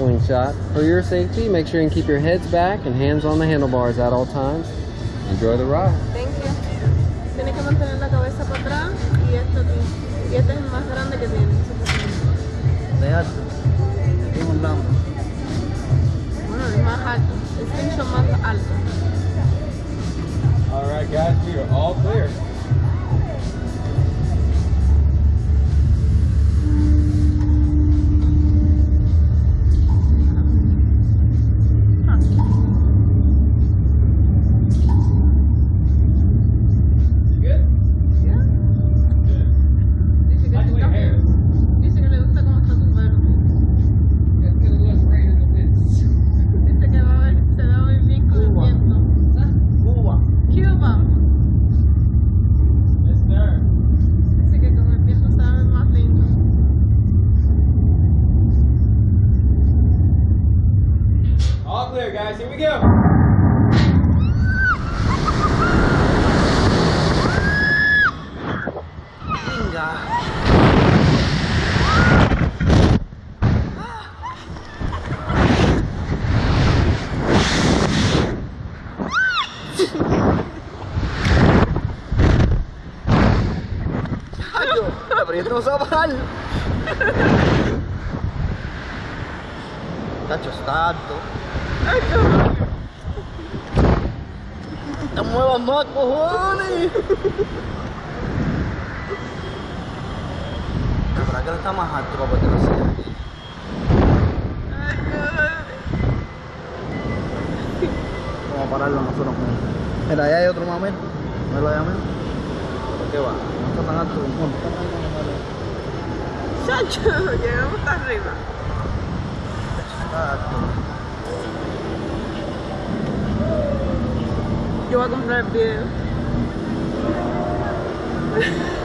slingshot. For your safety, make sure you keep your heads back and hands on the handlebars at all times. Enjoy the ride. Thank you. Tienes que mantener la cabeza para atrás y esto aquí. Y este es el más grande que tiene. De alto. Aquí en Orlando. Bueno, el más alto. El slingshot más alto. All right, guys, we are all clear. Guys, here we go. Venga. Pero yo no sé parar. Tacho, está alto. ¡Te muevas más, cojones! La verdad que no está más alto para poder hacer. Vamos a pararlo nosotros mismos. Mira, ahí hay otro más menos. No lo llamé. ¿Por qué va? No está tan alto como uno. Chacho, llegamos hasta arriba. Está alto. Yo voy a comprar el video.